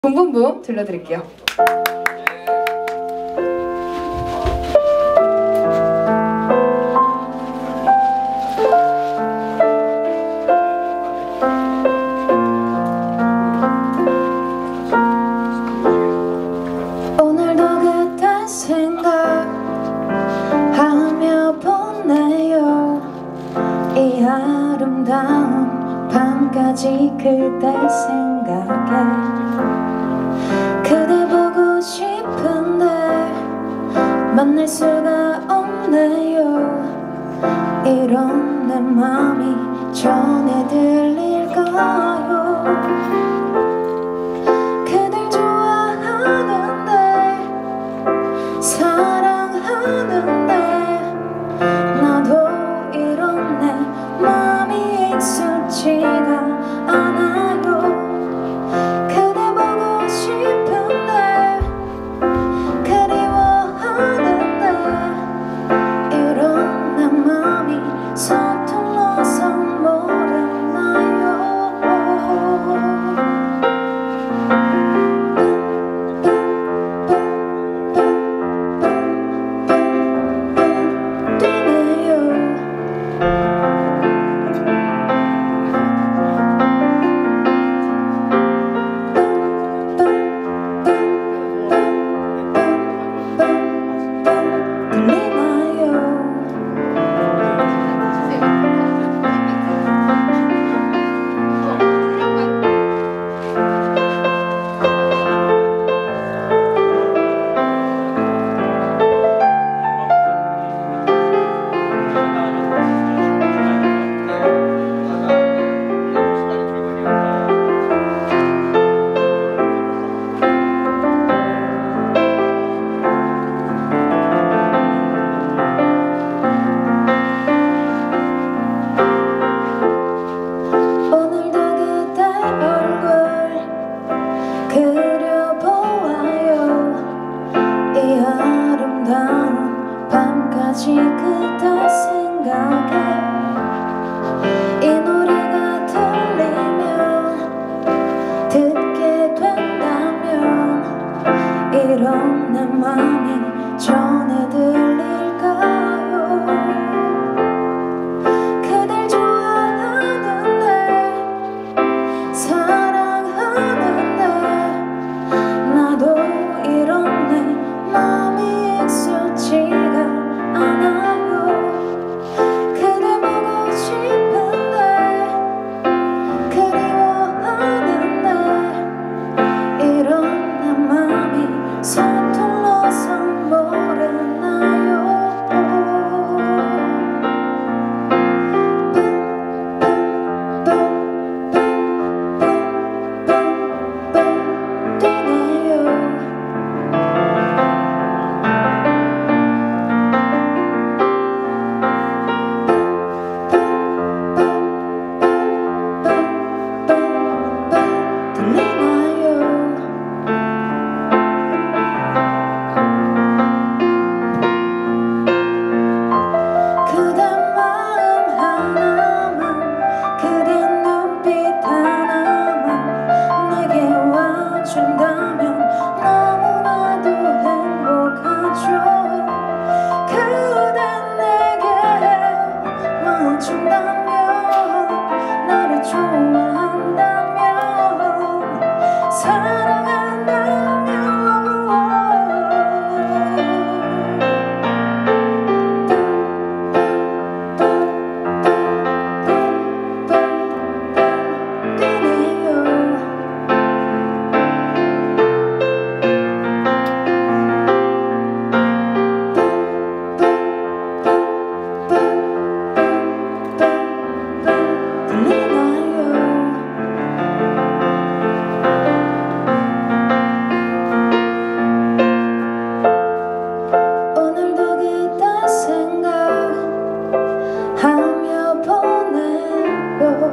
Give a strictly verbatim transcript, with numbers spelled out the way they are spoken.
붐붐붐 들려드릴게요. 오늘도 그때 생각하며 보내요. 이 아름다운 밤까지 그대 생각에 그대 보고 싶은데 만날 수가 없네요. 이런 내 맘이 전해 들릴까요? 그댈 좋아하는데 사랑하는데 나도 이런 내 맘이 익숙지가 않아요. 그대 보고 싶은데 그리워하는데 이런 내 맘이 서툴러서 모르나요? 밤까지 그대 생각에 이 노래가 들리면 듣게 된다면 이런 내 맘이 전해 들릴까요? 그댈 좋아하는데 사랑하는데 나도 이런 내 맘이 익숙지가 않아요. 그대 보고 싶은데 그리워하는데 이런 내 맘이 서툴러서 모르나요? 오늘도 그대 생각하며 보내요.